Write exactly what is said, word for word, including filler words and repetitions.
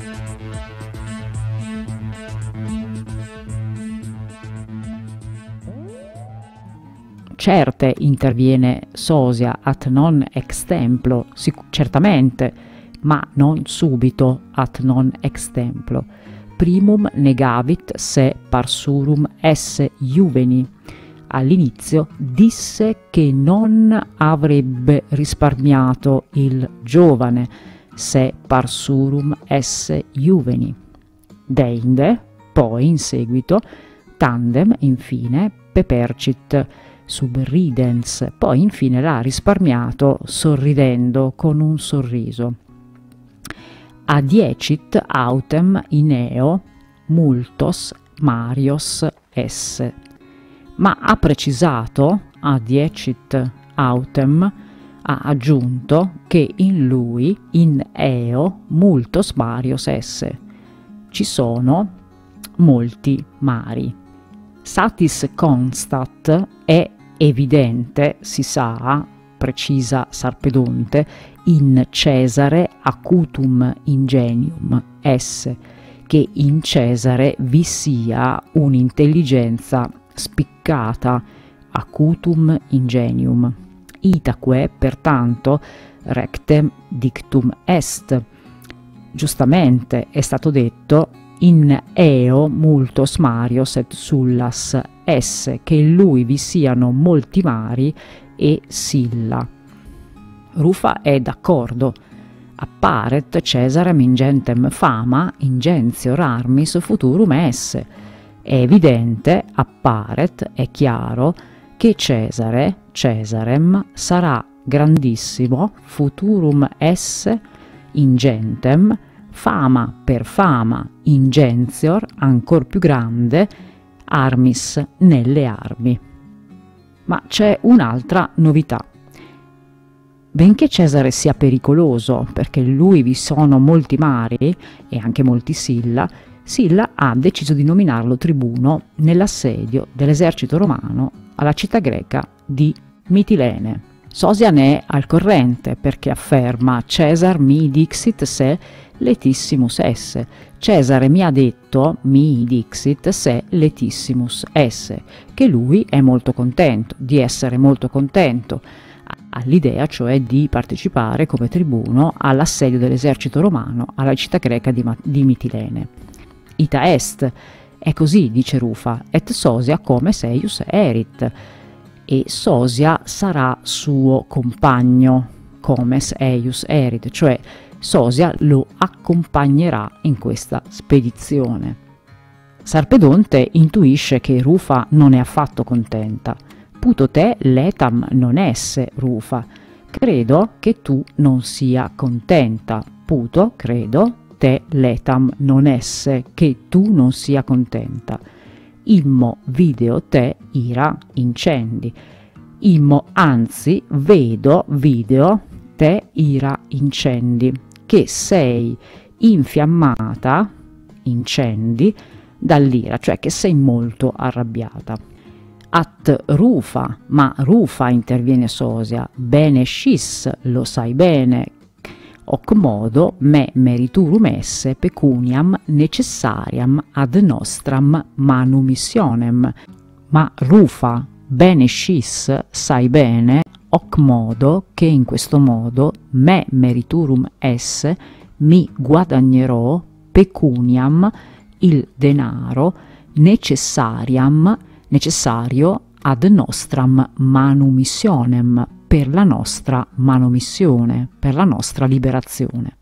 Certe, interviene Sosia, at non ex templo, sic- certamente, ma non subito, at non ex templo. Primum negavit se parsurum esse juveni. All'inizio disse che non avrebbe risparmiato il giovane se parsurum esse juveni. Deinde, poi in seguito, tandem, infine, pepercit sub ridens, poi infine l'ha risparmiato sorridendo con un sorriso. Adiecit autem ineo multos Marios esse, ma ha precisato, adiecit autem, ha aggiunto che in lui, in eo, multos Marios esse, ci sono molti mari. Satis constat, è evidente, si sa, precisa Sarpedonte, in Cesare acutum ingenium esse, che in Cesare vi sia un'intelligenza spiccata, acutum ingenium. Itaque, pertanto, rectem dictum est. Giustamente è stato detto in eo multos Marios et sullas esse, che in lui vi siano molti mari e Silla. Rufa è d'accordo. Apparet Caesarem ingentem fama, ingentior armis futurum esse. È evidente, apparet, è chiaro, che Cesare, Caesarem, sarà grandissimo, futurum esse, ingentem, fama per fama, ingentior, ancor più grande, armis, nelle armi. Ma c'è un'altra novità. Benché Cesare sia pericoloso, perché in lui vi sono molti mari e anche molti Silla, Silla ha deciso di nominarlo tribuno nell'assedio dell'esercito romano alla città greca di Mitilene. Sosia ne è al corrente perché afferma Caesar mi dixit se letissimus esse. Cesare mi ha detto, mi dixit se letissimus esse, che lui è molto contento, di essere molto contento, all'idea cioè di partecipare come tribuno all'assedio dell'esercito romano alla città greca di, di Mitilene. Ita est, è così, dice Rufa, et Sosia come seius erit, e Sosia sarà suo compagno, comes eius erit, cioè Sosia lo accompagnerà in questa spedizione. Sarpedonte intuisce che Rufa non è affatto contenta. Puto te letam non esse, Rufa. Credo che tu non sia contenta. Puto, credo, te letam non esse, che tu non sia contenta. Immo video te ira incendi. Immo anzi vedo video te ira incendi, che sei infiammata, incendi, dall'ira, cioè che sei molto arrabbiata. At Rufa, ma Rufa, interviene Sosia, bene scis, lo sai bene, hoc modo me meriturum esse pecuniam necessariam ad nostram manumissionem. Ma Rufa, bene scis, sai bene, hoc modo, che in questo modo me meriturum esse, mi guadagnerò pecuniam, il denaro, necessariam, necessario ad nostram manumissionem, per la nostra manomissione, per la nostra liberazione.